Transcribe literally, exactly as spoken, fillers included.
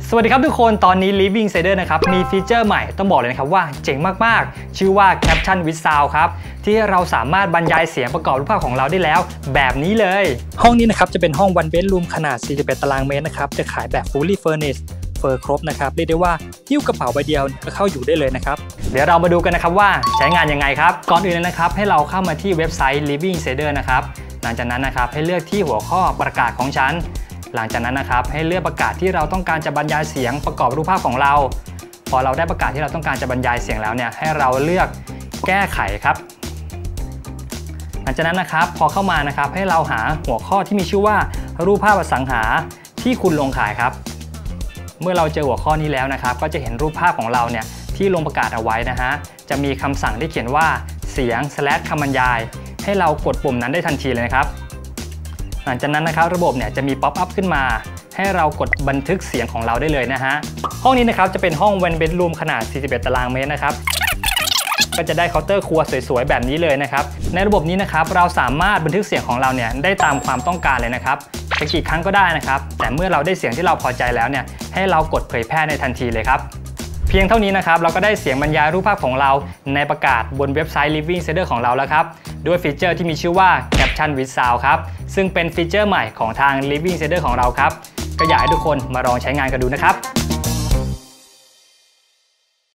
สวัสดีครับทุกคนตอนนี้ Living Insider นะครับมีฟีเจอร์ใหม่ต้องบอกเลยนะครับว่าเจ๋งมากๆชื่อว่า Caption with Sound ครับที่เราสามารถบรรยายเสียงประกอบรูปภาพของเราได้แล้วแบบนี้เลยห้องนี้นะครับจะเป็นห้อง one bedroom ขนาดสี่สิบเอ็ดตารางเมตรนะครับจะขายแบบ fully furnished เฟอร์ครบนะครับเรียกได้ว่าหิ้วกระเป๋าใบเดียวก็เข้าอยู่ได้เลยนะครับเดี๋ยวเรามาดูกันนะครับว่าใช้งานยังไงครับก่อนอื่นเลยนะครับให้เราเข้ามาที่เว็บไซต์ Living Insider นะครับหลังจากนั้นนะครับให้เลือกที่หัวข้อประกาศของฉันหลังจากนั้นนะครับให้เลือกประกาศที่เราต้องการจะบรรยายเสียงประกอบรูปภาพของเราพอเราได้ประกาศที่เราต้องการจะบรรยายเสียงแล้วเนี่ยให้เราเลือกแก้ไขครับหลังจากนั้นนะครับพอเข้ามานะครับให้เราหาหัวข้อที่มีชื่อว่ารูปภาพอสังหาที่คุณลงขายครับเมื่อเราเจอหัวข้อนี้แล้วนะครับก็จะเห็นรูปภาพของเราเนี่ยที่ลงประกาศเอาไว้นะฮะจะมีคำสั่งที่เขียนว่าเสียง slash คำบรรยายให้เรากดปุ่มนั้นได้ทันทีเลยนะครับหลังจากนั้นนะครับระบบเนี่ยจะมีป๊อปอัพขึ้นมาให้เรากดบันทึกเสียงของเราได้เลยนะฮะห้องนี้นะครับจะเป็นห้อง one bedroom ขนาดสี่สิบเอ็ดตารางเมตรนะครับก็จะได้เคาน์เตอร์ครัวสวยๆแบบนี้เลยนะครับในระบบนี้นะครับเราสามารถบันทึกเสียงของเราเนี่ยได้ตามความต้องการเลยนะครับจะกี่ครั้งก็ได้นะครับแต่เมื่อเราได้เสียงที่เราพอใจแล้วเนี่ยให้เรากดเผยแพร่ในทันทีเลยครับเพียงเท่านี้นะครับเราก็ได้เสียงบรรยายรูปภาพของเราในประกาศบนเว็บไซต์ Living Insider ของเราแล้วครับด้วยฟีเจอร์ที่มีชื่อว่า Caption with Sound ครับซึ่งเป็นฟีเจอร์ใหม่ของทาง Living Insider ของเราครับก็อยากให้ทุกคนมาลองใช้งานกันดูนะครับ